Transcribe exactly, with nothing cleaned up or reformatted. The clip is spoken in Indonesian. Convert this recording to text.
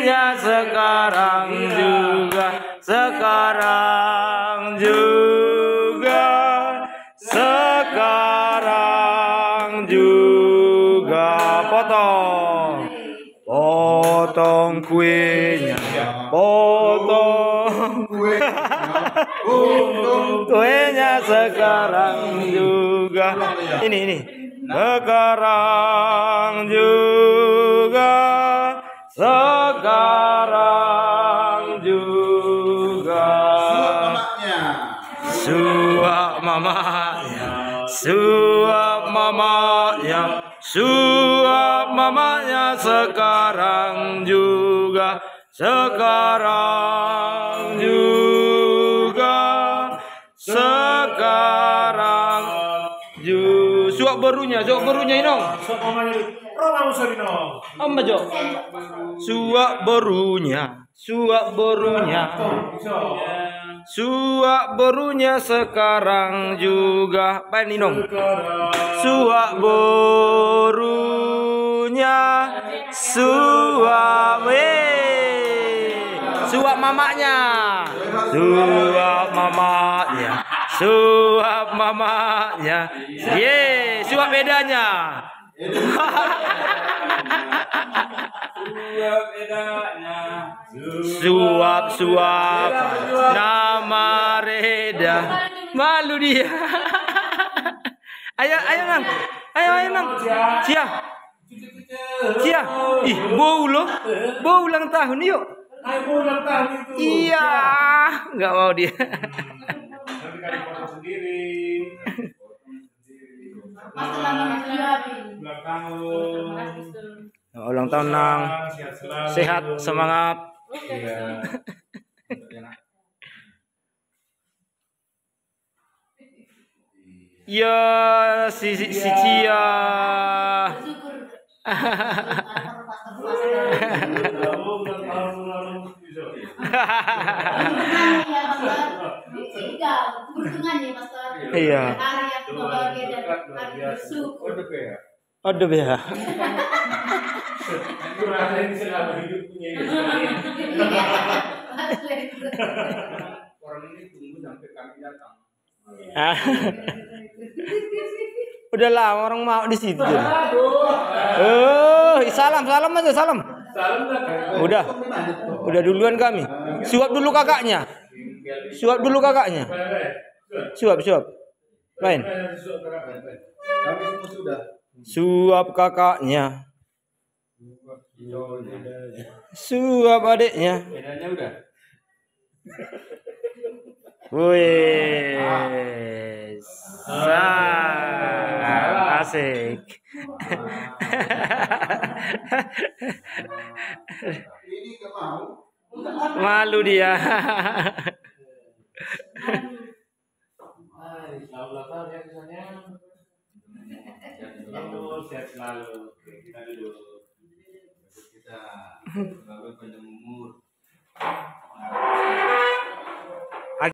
kuenya sekarang juga, sekarang juga, sekarang juga. Potong, potong kuenya, potong kuenya sekarang juga. Ini ini. Sekarang juga, sekarang juga. Suap mamanya, suap mamanya, suap mamanya sekarang juga, sekarang juga, sekarang juga. Suap barunya, suap barunya ini. Suap mamanya, rola usarino. Amma jo. Suap barunya, suap barunya, suap barunya sekarang juga. Apa ini nong? Suap barunya, suap weh, suap mamanya, suap mamanya. Suap mamanya, ye, suap bedanya. Suap bedanya. Suap suap, nama Reda, malu dia. Ayo ayo nang, ayo ayo nang, cia, cia, ih bau loh, bau ulang tahun yuk. Iya, nggak mau dia. Sendiri. Ulang tahun nang, sehat, semangat. Ya si si, si Cia. Iya. Ada ya. Orang ini tunggu sampai kami datang. Udah lama orang mau di situ. Oh, salam salam aja salam. Udah, udah duluan kami. Suap dulu kakaknya. Suap dulu kakaknya. Suap suap. Lain. Kami semua sudah. Suap kakaknya. Suap adiknya. Bedanya udah. Wih, sah, asik. Ini gak mau. Malu dia. Sehat selalu. Kita dulu. Kita selalu panjang umur.